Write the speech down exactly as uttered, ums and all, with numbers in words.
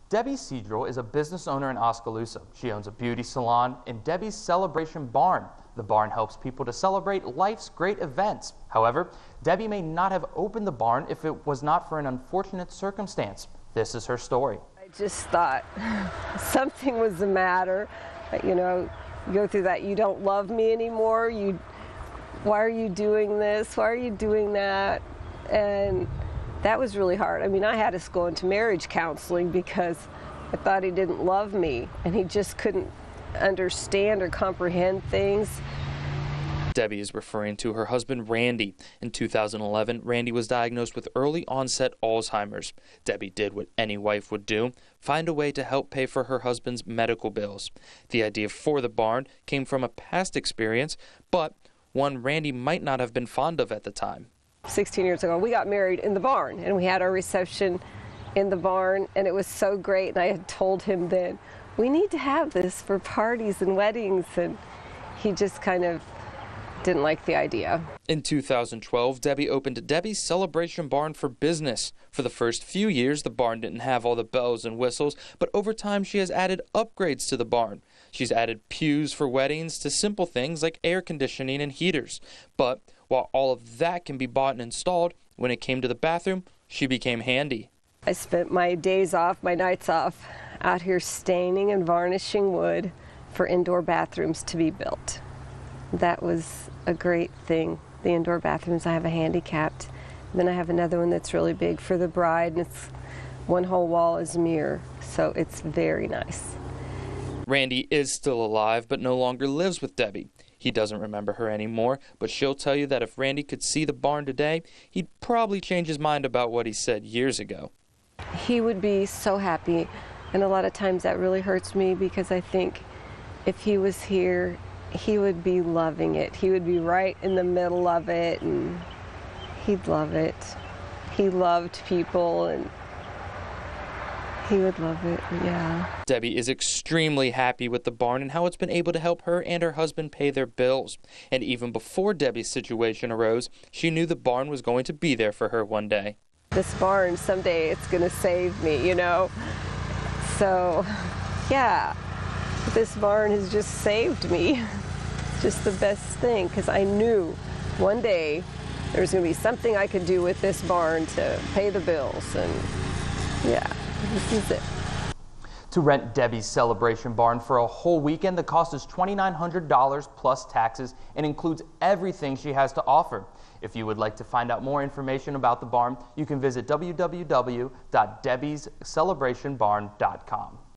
Debbie Cedrel is a business owner in Oskaloosa. She owns a beauty salon in Debbie's Celebration Barn. The barn helps people to celebrate life's great events. However, Debbie may not have opened the barn if it was not for an unfortunate circumstance. This is her story. I just thought something was the matter. You know, you go through that, you don't love me anymore. You, why are you doing this? Why are you doing that? And that was really hard. I mean, I had to go into marriage counseling because I thought he didn't love me and he just couldn't understand or comprehend things. Debbie is referring to her husband, Randy. In two thousand eleven, Randy was diagnosed with early onset Alzheimer's. Debbie did what any wife would do, find a way to help pay for her husband's medical bills. The idea for the barn came from a past experience, but one Randy might not have been fond of at the time. sixteen years ago, we got married in the barn, and we had our reception in the barn, and it was so great. And I had told him then, we need to have this for parties and weddings, and he just kind of didn't like the idea. In two thousand twelve, Debbie opened Debbie's Celebration Barn for business. For the first few years, the barn didn't have all the bells and whistles, but over time she has added upgrades to the barn. She's added pews for weddings to simple things like air conditioning and heaters. But while all of that can be bought and installed, when it came to the bathroom, she became handy. I spent my days off, my nights off, out here staining and varnishing wood for indoor bathrooms to be built. That was a great thing. The indoor bathrooms, I have a handicapped. Then I have another one that's really big for the bride, and it's one whole wall is mirror, so it's very nice. Randy is still alive, but no longer lives with Debbie. He doesn't remember her anymore, but she'll tell you that if Randy could see the barn today, he'd probably change his mind about what he said years ago. He would be so happy, and a lot of times that really hurts me because I think if he was here, he would be loving it. He would be right in the middle of it, and he'd love it. He loved people, and he would love it, yeah. Debbie is extremely happy with the barn and how it's been able to help her and her husband pay their bills. And even before Debbie's situation arose, she knew the barn was going to be there for her one day. This barn, someday it's going to save me, you know. So, yeah, this barn has just saved me. It's just the best thing, because I knew one day there was going to be something I could do with this barn to pay the bills, and yeah. This is it. To rent Debbie's Celebration Barn for a whole weekend, the cost is twenty-nine hundred dollars plus taxes and includes everything she has to offer. If you would like to find out more information about the barn, you can visit w w w dot debbies celebration barn dot com.